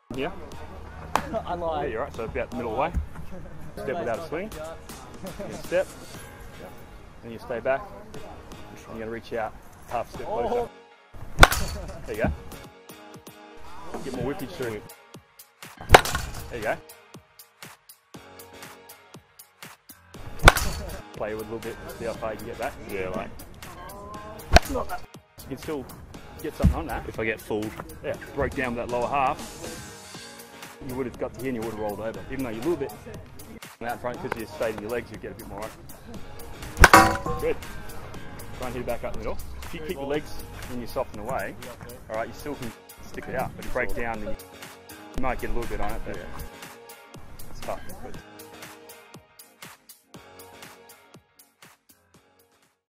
Here. Yeah, you're right, so about the middle way. Step without a swing. You step. Then you stay back. And you're going to reach out half step closer. There you go. Get more whippage through it. There you go. Play with a little bit, see how far you can get back. Yeah, like. Not that. You can still get something on that. If I get fooled. Yeah, broke down with that lower half. You would have got to here and you would have rolled over. Even though you're a little bit out front because you stayed in your legs, you get a bit more right. Good. Try and hit it back up the middle. If you keep your legs and you soften away, alright, you still can stick it out. But if you break down, then you might get a little bit on it, but it's tough. But